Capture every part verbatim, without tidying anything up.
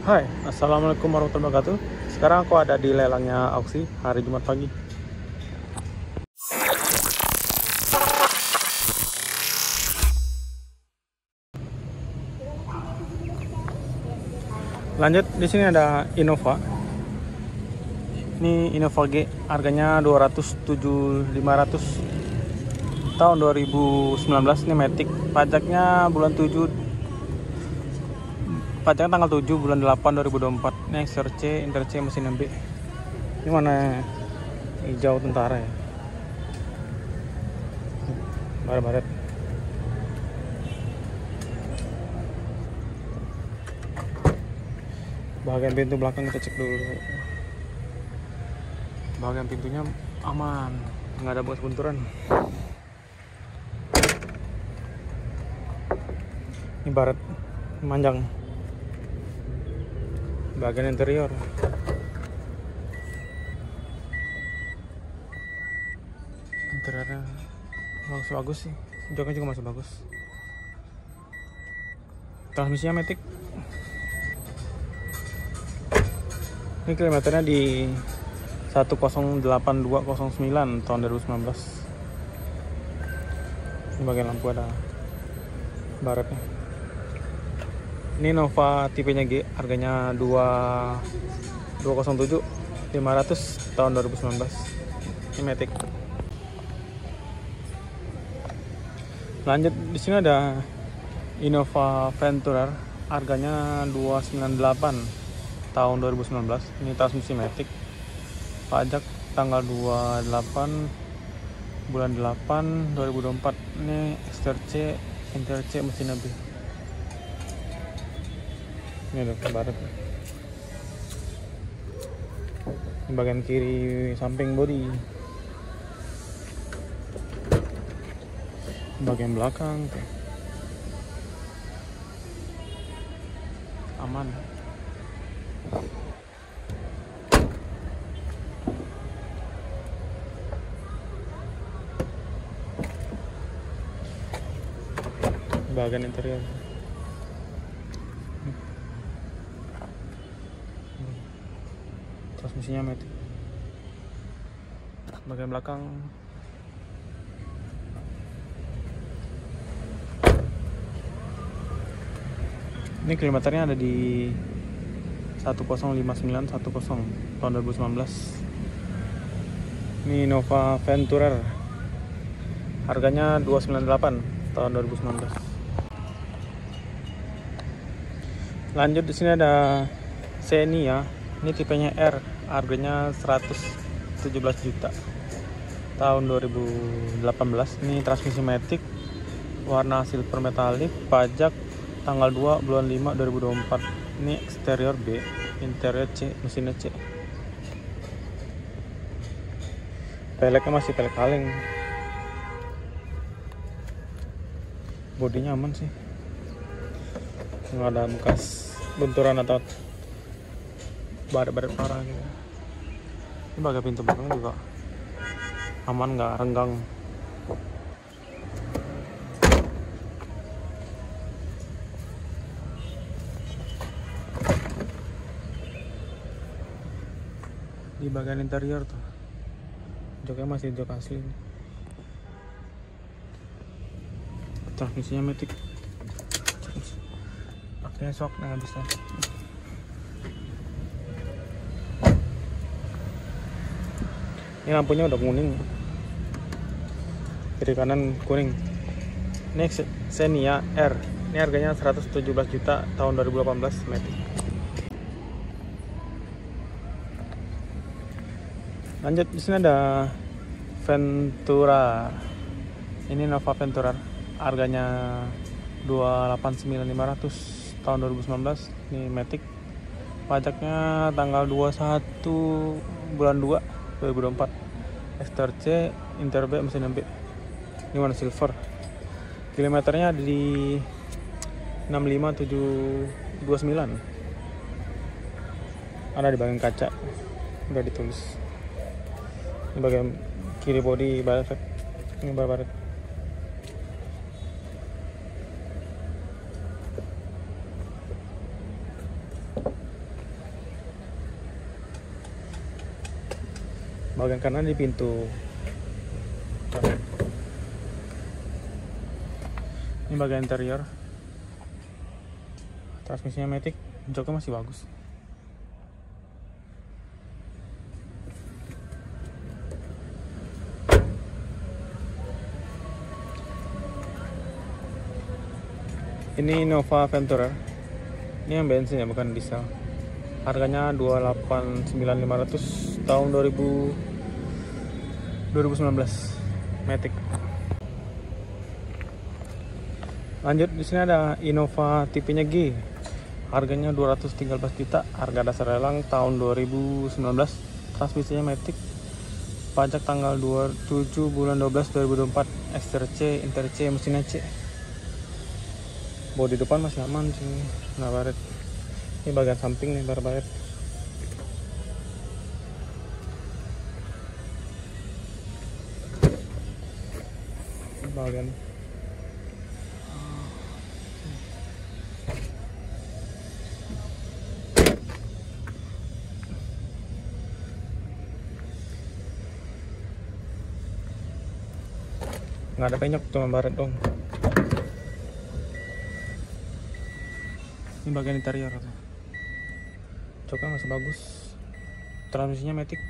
Hai, Assalamualaikum warahmatullahi wabarakatuh. Sekarang aku ada di lelangnya auksi hari Jumat pagi. Lanjut, di sini ada Innova. Ini Innova G, harganya dua ratus tujuh ribu lima ratus tahun dua ribu sembilan belas. Ini Matic, pajaknya bulan tujuh. Pajaknya tanggal tujuh bulan delapan dua ribu dua puluh empat. Ini X R C, Inter C, mesin M B. Ini mana hijau tentara ya. Baret-baret. Bagian pintu belakang kita cek dulu. Bagian pintunya aman, nggak ada bekas benturan. Ini baret manjang. Bagian interior interiornya bagus-bagus sih, joknya juga masih bagus. Transmisinya Matic. Ini kilometernya di satu nol delapan dua nol sembilan tahun dua ribu sembilan belas. Ini bagian lampu ada baretnya. Ini Nova tipenya G, harganya dua nol tujuh lima ratus tahun dua ribu sembilan belas. Ini Matic. Lanjut, di sini ada Innova Venturer, harganya dua sembilan delapan tahun dua ribu sembilan belas. Ini transmisi Matic. Pajak tanggal dua puluh delapan bulan delapan dua ribu dua puluh empat. Ini X R C, Inter C, mesin M B. Ini ada baret. Ini bagian kiri samping bodi. Bagian belakang tuh. Aman. Bagian interior. Transmisinya Matic. Bagian belakang ini kilometernya ada di satu nol lima sembilan satu nol tahun dua ribu sembilan belas. Ini Innova Venturer, harganya dua sembilan delapan tahun dua ribu sembilan belas. Lanjut, di sini ada Xenia. Ini tipenya R, harganya seratus tujuh belas juta tahun dua ribu delapan belas. Ini transmisi Matic, warna silver metalik, pajak tanggal dua bulan lima dua ribu dua puluh empat. Ini eksterior B, interior C, mesinnya C. Peleknya masih pelek kaleng. Bodinya aman sih, nggak ada bekas benturan atau baret-baret parah gitu. Ini bagian pintu belakang juga aman, nggak renggang. Di bagian interior tuh joknya masih jok asli. Transmisinya Matic. Akhirnya sok nggak bisa. Ini lampunya udah kuning, kiri kanan kuning. Ini Xenia R, ini harganya seratus tujuh belas juta tahun dua ribu delapan belas, Matic. Lanjut, di sini ada Ventura. Ini Nova Venturer, harganya dua delapan sembilan lima ratus tahun dua ribu sembilan belas. Ini Matic. Pajaknya tanggal dua puluh satu bulan dua dua ribu dua puluh empat. X R C, Inter B, mesin M B. Ini warna silver. Kilometernya di enam lima tujuh dua sembilan. Ada di bagian kaca, udah ditulis. Ini bagian kiri bodi baret. Ini baret. bagian kanan di pintu. Ini bagian interior. Transmisinya matic, joknya masih bagus. Ini Innova Venturer. Ini yang bensin ya, bukan diesel. Harganya dua puluh delapan sembilan ribu lima ratus tahun dua ribu sembilan belas. Matic. Lanjut, di sini ada Innova tipenya G. Harganya dua ratus tiga belas juta, harga dasar lelang tahun dua ribu sembilan belas. Transmisinya matic. Pajak tanggal dua puluh tujuh bulan dua belas dua ribu dua puluh empat. Exterior C, interior C, mesinnya C. Bodi depan masih aman sih, nggak baret. Ini bagian samping nih baru baret. Bagian nggak ada penyok, cuma baret dong. Ini bagian interior, joknya masih bagus, transmisinya matic.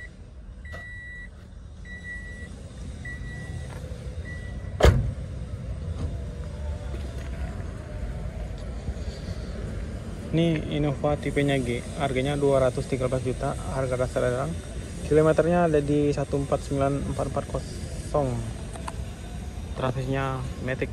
Ini Innova tipenya G, harganya dua ratus tiga belas juta, harga dasar lelang. Kilometernya ada di satu empat sembilan empat empat nol. Transmisinya matic.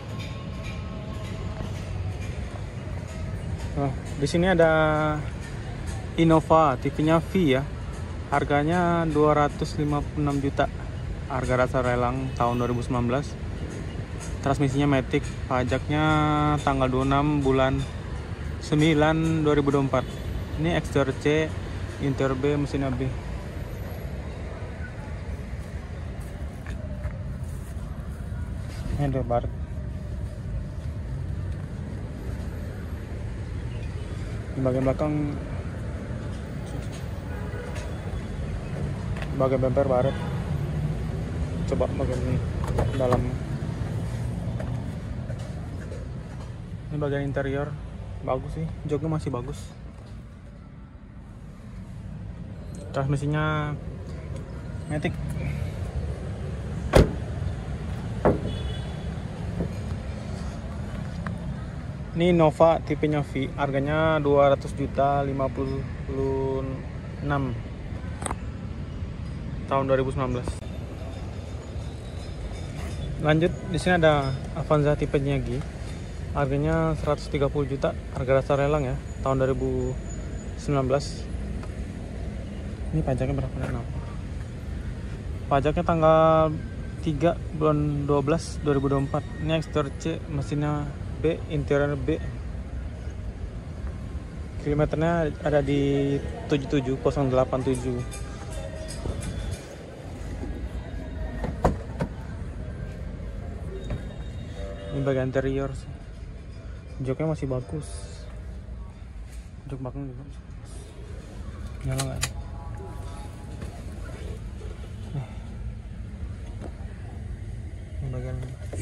Nah, di sini ada Innova tipenya V ya. Harganya dua ratus lima puluh enam juta. Harga dasar lelang tahun dua ribu sembilan belas. Transmisinya matic, pajaknya tanggal dua puluh enam bulan sembilan dua ribu dua puluh empat. Ini exterior C, interior B, mesinnya B. Ini ada baret. Di bagian belakang, bagian bumper baret. Coba bagian dalam. Ini bagian interior bagus sih, joknya masih bagus. Transmisinya matic. Ini Innova tipenya V, harganya dua ratus juta lima puluh enam tahun dua ribu sembilan belas. Lanjut, di sini ada Avanza tipenya G. Harganya seratus tiga puluh juta, harga dasar lelang ya, tahun dua ribu sembilan belas. Ini pajaknya berapa nih? Pajaknya tanggal tiga bulan dua belas dua ribu dua puluh empat. Ini exterior C, mesinnya B, interior B. Kilometernya ada di tujuh tujuh nol delapan tujuh. Ini bagian interior sih. Joknya masih bagus. Jok belakang juga masih bagus. Nyala nggak? Ini bagian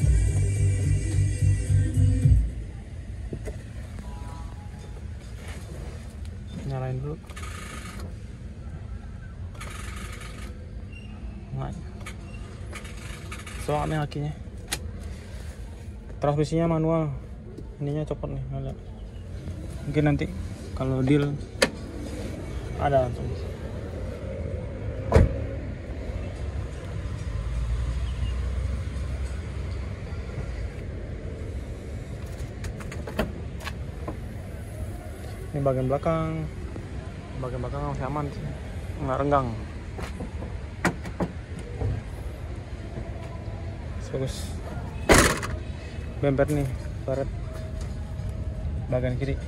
nyalain dulu. Nggak. Soalnya kakinya. Transmisinya manual. Ininya copot nih, ada. Mungkin nanti kalau deal ada langsung. Ini bagian belakang, bagian belakang masih aman sih, nggak renggang. Bagus. Bumper nih, baret. Bagian kiri.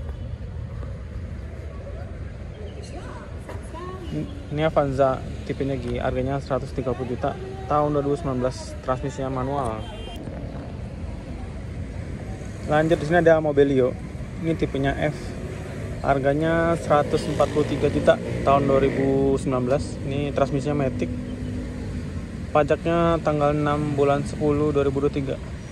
Ini Avanza tipenya G, harganya seratus tiga puluh juta, tahun dua ribu sembilan belas, transmisinya manual. Lanjut, di sini ada Mobilio. Ini tipenya F. Harganya seratus empat puluh tiga juta tahun dua ribu sembilan belas. Ini transmisinya Matic. Pajaknya tanggal enam bulan sepuluh dua ribu dua puluh tiga.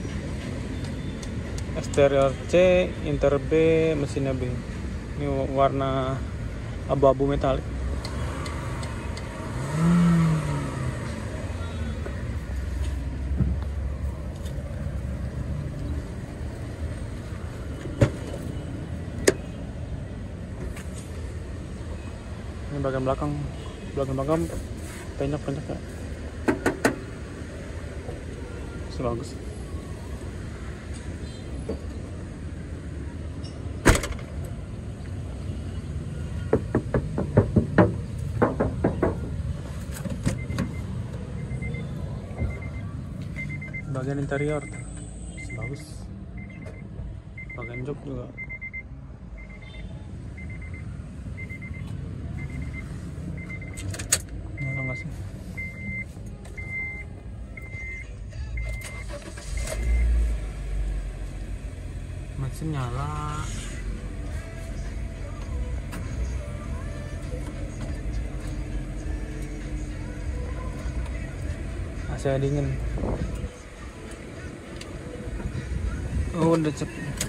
Eksterior C, interior B, mesinnya B. Ini warna abu-abu metalik. Ini bagian belakang, bagian belakang penyok-penyok ya. Masih bagus. Bagian interior masih bagus. Bagian jok juga nyala nggak sih? Mesin nyala. A C dingin. Oh, udah cep.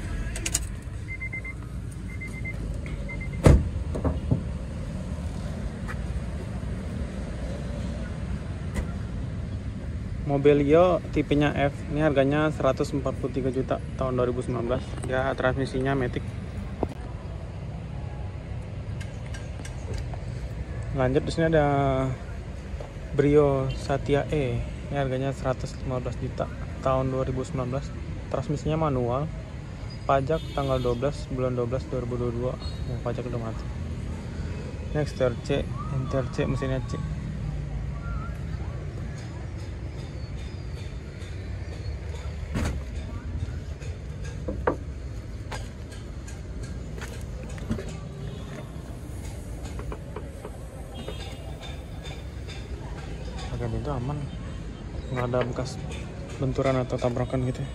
Mobilio tipenya F. Ini harganya seratus empat puluh tiga juta tahun dua ribu sembilan belas. Ya, transmisinya Matic. Lanjut, di sini ada Brio Satya E. Ini harganya seratus lima belas juta tahun dua ribu sembilan belas. Transmisinya manual. Pajak tanggal dua belas bulan dua belas dua ribu dua puluh dua. Yang pajak udah mati. Next exterior C, interior C, mesinnya C. Bagian itu aman, nggak ada bekas benturan atau tabrakan gitu.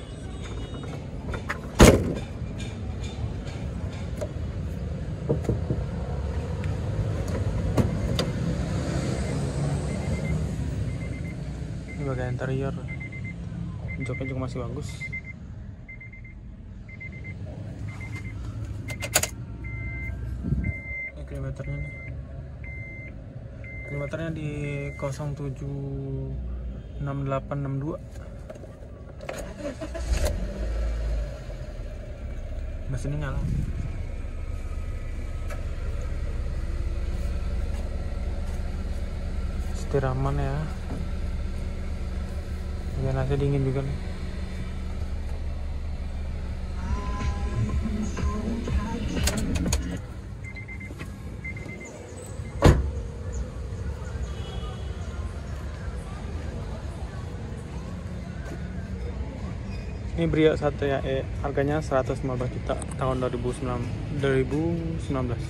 Ini bagian interior, joknya juga masih bagus. Ini kilometernya nih. Kilometernya di nol tujuh enam delapan enam dua. Mesinnya nyala. Setir aman ya. Bagian A C dingin juga nih. Ini Brio Satya E, harganya seratus lima belas juta tahun dua ribu sembilan belas.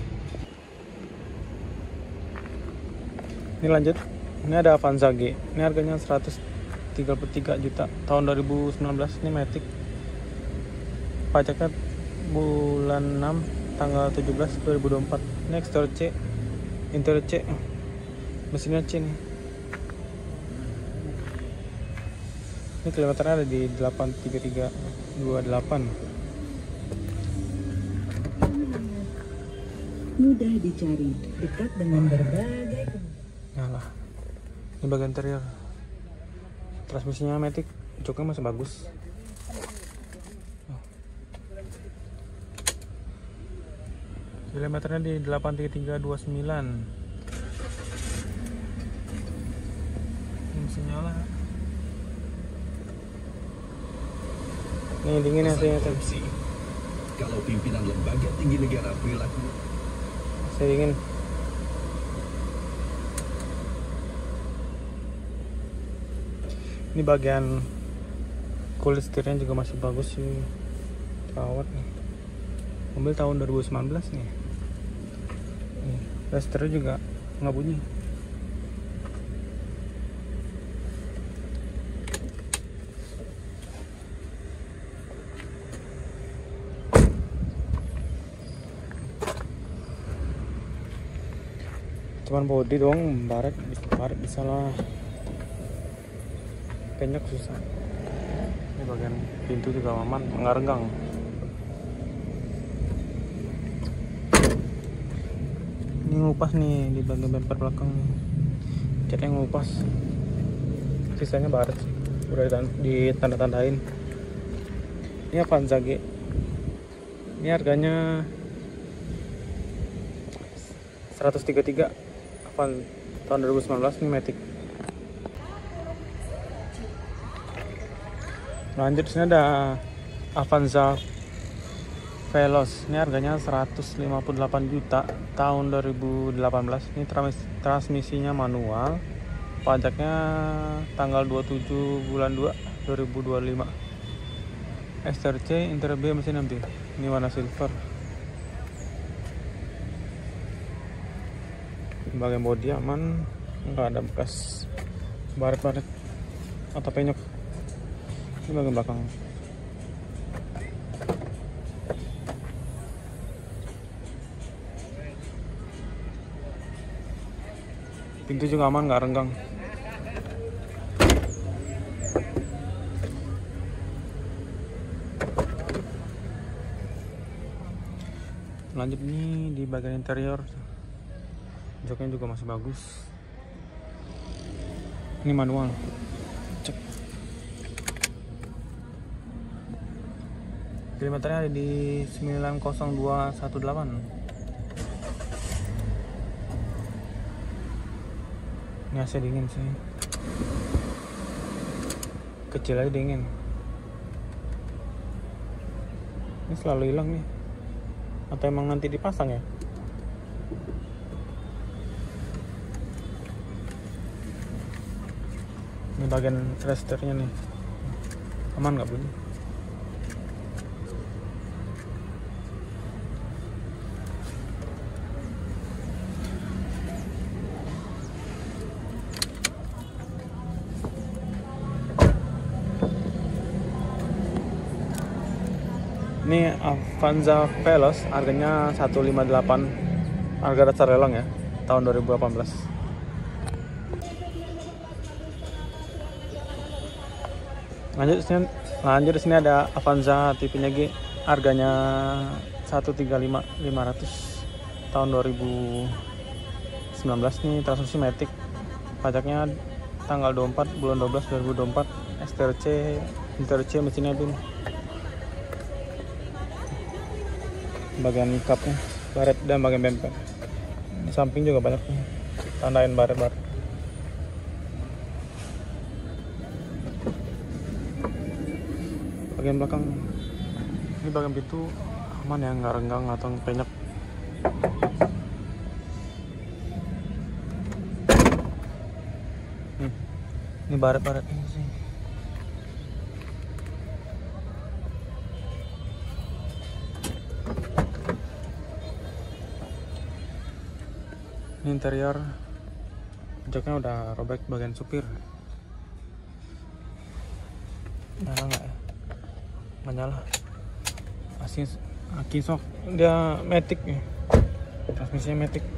Ini lanjut, ini ada Avanza G. Ini harganya seratus tiga puluh tiga juta tahun dua ribu sembilan belas. Ini Matic. Pajaknya bulan enam tanggal tujuh belas dua ribu dua puluh empat. Ini exterior C, interior C. Mesinnya C nih. Ini kilometernya ada di delapan tiga tiga dua delapan. Mudah dicari, dekat dengan berbagai. Nah, ini bagian interior. Transmisinya Matic, joknya masih bagus. Kilometernya di delapan tiga tiga dua sembilan. Ini mesin nyala. Ini dingin hasilnya tadi. Kalau pimpinan lembaga tinggi negara perilaku Saya dingin. Ini bagian kulit setirnya juga masih bagus sih, terawat nih. Mobil tahun dua ribu sembilan belas nih. Nih, setirnya juga nggak bunyi. cuman body doang baret baret bisa lah, penyok susah. Ini bagian pintu juga aman, nggak renggang. Ini ngupas nih di bagian bumper belakang nih, catnya ngupas, sisanya baret udah ditanda-tandain. Ini Avanza G, ini harganya seratus tiga puluh tiga, Avan tahun dua ribu sembilan belas, ini Matic. Lanjut, sini ada Avanza Veloz, ini harganya seratus lima puluh delapan juta, tahun dua ribu delapan belas. Ini trans transmisinya manual, pajaknya tanggal dua puluh tujuh bulan dua dua ribu dua puluh lima. S R C interior B mesin nanti, ini warna silver. Bagian bodi aman, nggak ada bekas baret-baret atau penyok. Ini bagian belakang. Pintu juga aman, nggak renggang. Lanjut nih di bagian interior, joknya juga masih bagus. Ini manual, cek. Kilometernya ada di sembilan nol dua satu delapan. Ini A C dingin sih, kecil aja dingin. Ini selalu hilang nih, atau emang nanti dipasang ya? Ini bagian registernya nih, aman nggak bunyi? Ini Avanza Veloz, harganya seratus lima puluh delapan, harga dasar lelang ya, tahun dua ribu delapan belas. Lanjut sini, lanjut di sini ada Avanza tipenya G, harganya seratus tiga puluh lima ribu lima ratus, tahun dua ribu sembilan belas. Nih transmisi Matic, pajaknya tanggal dua puluh empat bulan dua belas dua ribu dua puluh empat. S T R C interior C mesinnya bin. Bagian cupnya baret dan bagian bumper. Di samping juga banyak nih, tandain baret-baret. Bagian belakang, ini bagian pintu aman ya, nggak renggang atau penyok. Hmm. Ini baret-baret ini sih. Ini interior, joknya udah robek bagian supir. Nyala nggak ya? Nggak nyala. Aki, aki sok, dia Matic nih, transmisinya Matic.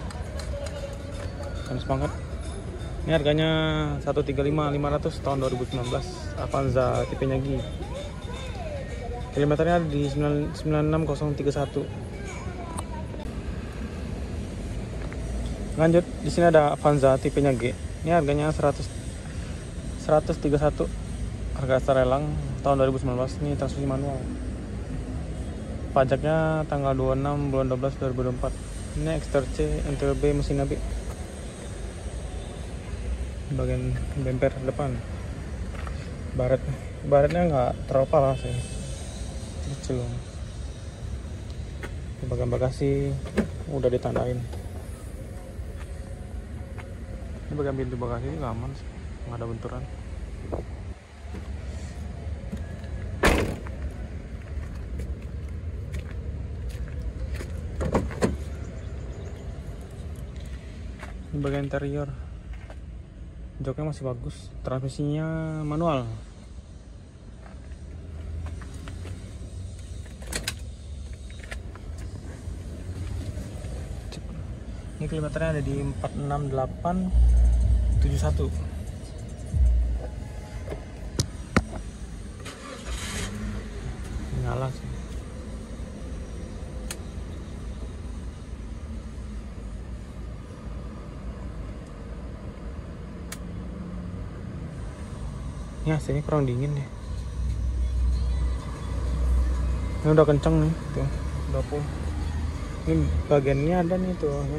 Panas banget. Ini harganya seratus tiga puluh lima ribu lima ratus, tahun dua ribu sembilan belas. Avanza tipenya G. Kilometernya di sembilan enam nol tiga satu. Lanjut, di sini ada Avanza tipenya G. Ini harganya seratus seratus tiga puluh satu, harga dasar lelang tahun dua ribu sembilan belas. Ini transmisi manual. Pajaknya tanggal dua puluh enam bulan dua belas dua ribu dua puluh empat. Ini X T R C interior B mesin B. Bagian bumper depan. Baret, baretnya nggak terlalu parah sih, kecil. Di bagian bagasi udah ditandain. Ini bagian pintu bagasi juga aman sih, nggak ada benturan. Ini bagian interior, joknya masih bagus, transmisinya manual. Ini kilometernya ada di empat enam delapan tujuh satu. Nyala sih. Ini A C-nya kurang dingin deh. Ini udah kenceng nih, tuh, udah full. Ini bagiannya ada nih tuh, kan.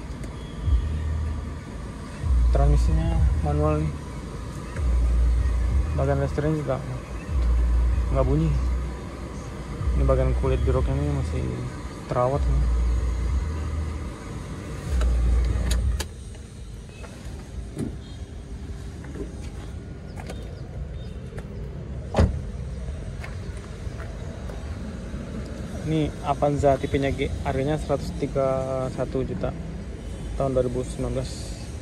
Transmisinya manual nih. Bagian restoran juga nggak bunyi. Ini bagian kulit jeruknya ini masih terawat nih. Ini Avanza tipenya G, harganya seratus tiga puluh satu juta tahun dua ribu sembilan belas.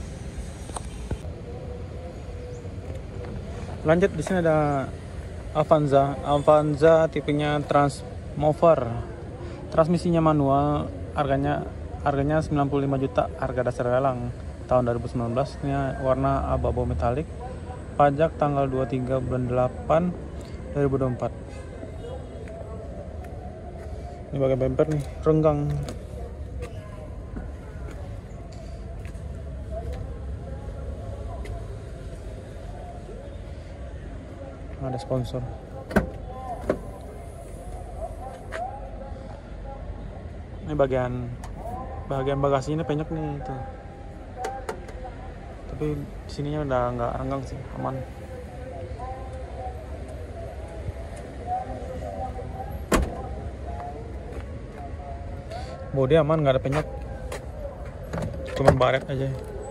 Lanjut, di sini ada Avanza, Avanza tipenya Transmover. Transmisinya manual, harganya harganya sembilan puluh lima juta, harga dasar lelang tahun dua ribu sembilan belas. Ini warna abu-abu metalik. Pajak tanggal dua puluh tiga bulan delapan dua ribu dua puluh empat. Ini bagian bumper nih, renggang. Ada sponsor. Ini bagian bagian bagasinya penyok nih itu. Tapi sininya udah nggak renggang sih, aman. Bodi aman, nggak ada penyok, cuman baret aja.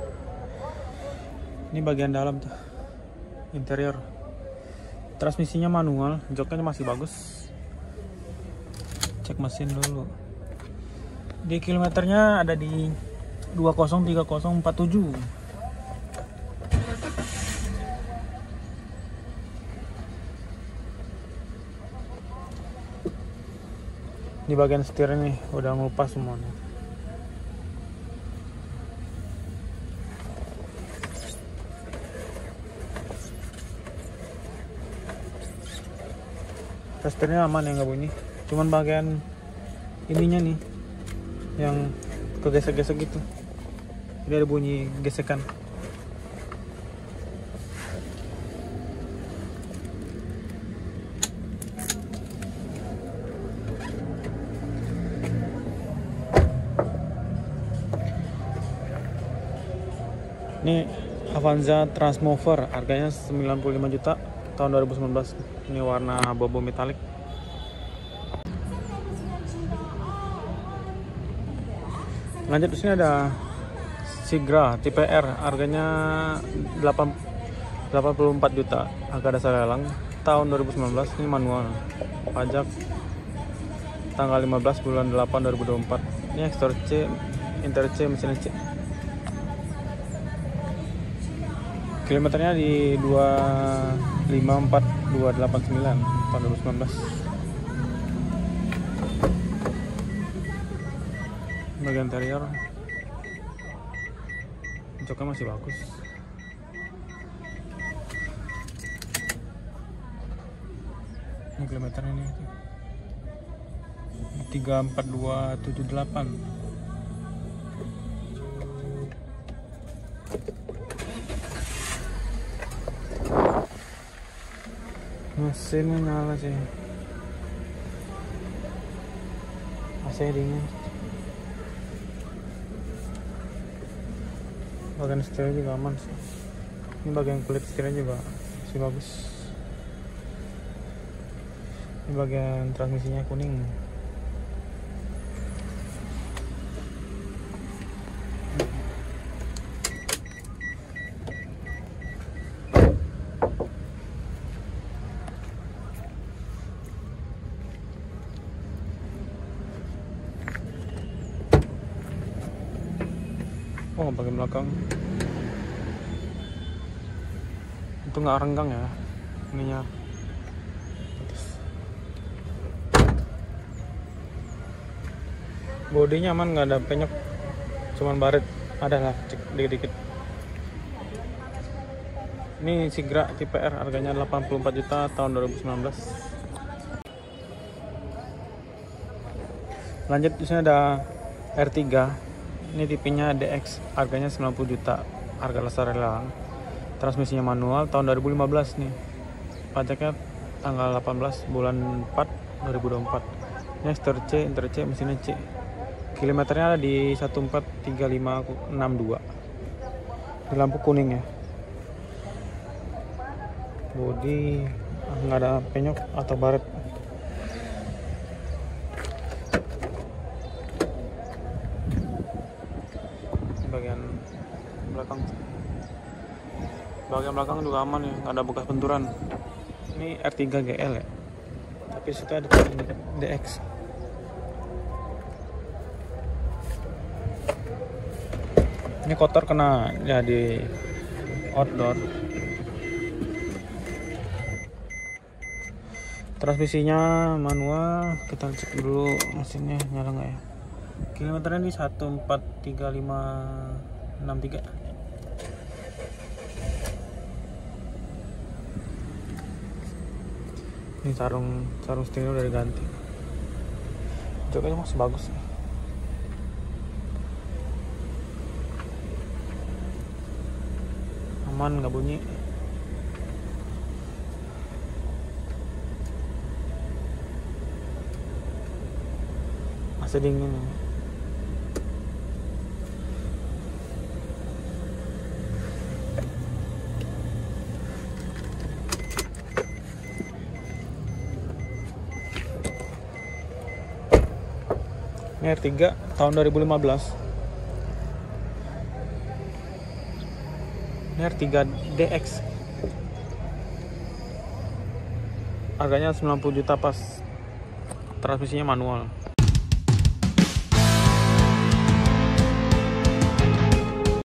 Ini bagian dalam tuh, interior. Transmisinya manual, joknya masih bagus. Cek mesin dulu. Di kilometernya ada di dua nol tiga nol empat tujuh. Di bagian setir nih udah ngelupas semuanya. Setirnya aman ya, nggak bunyi. Cuman bagian ininya nih yang kegesek-gesek gitu. Jadi ada bunyi gesekan. Ini Avanza Transmover, harganya sembilan puluh lima juta tahun dua ribu sembilan belas. Ini warna abu-abu metalik. Lanjut, di sini ada Sigra tipe R, harganya delapan puluh empat juta, harga dasar lelang tahun dua ribu sembilan belas. Ini manual. Pajak tanggal lima belas bulan delapan dua ribu dua puluh empat. Ini ekstor C, interior C, mesin C. Kilometernya di dua lima empat dua delapan sembilan tahun dua ribu sembilan belas. Bagian interior joknya masih bagus. Ini kilometernya nih tiga empat dua tujuh delapan. Mesinnya nyala sih, A C dingin. Bagian setir juga aman sih. Ini bagian kulit setirnya juga masih bagus. Ini bagian transmisinya kuning. Oh, bagian belakang itu nggak renggang ya ininya. Bodinya aman, nggak ada penyok. cuman baret ada lah cek dikit-dikit. Ini Sigra tipe R, harganya delapan puluh empat juta tahun dua ribu sembilan belas. Lanjut, di sini ada R tiga. Ini tipenya D X, harganya sembilan puluh juta, harga lasar lelang. Transmisinya manual, tahun dua ribu lima belas nih. Pajaknya tanggal delapan belas bulan empat dua ribu dua puluh empat. Ini Star C, Inter C, mesinnya C. Kilometernya ada di satu empat tiga lima enam dua. Di lampu kuning ya. Bodi nggak ada penyok atau baret. Bagian belakang, bagian belakang juga aman ya, nggak ada bekas benturan. Ini R tiga G L ya, tapi situ ada D X. Ini kotor kena ya di outdoor. Transmisinya manual, kita cek dulu mesinnya nyala nggak ya. Kilometernya di satu empat tiga lima enam tiga. Ini sarung sarung setirnya udah diganti. Joknya masih bagus. Aman, nggak bunyi. Masih dingin. Ini R tiga tahun dua ribu lima belas. Ini R tiga D X. Harganya sembilan puluh juta pas. Transmisinya manual.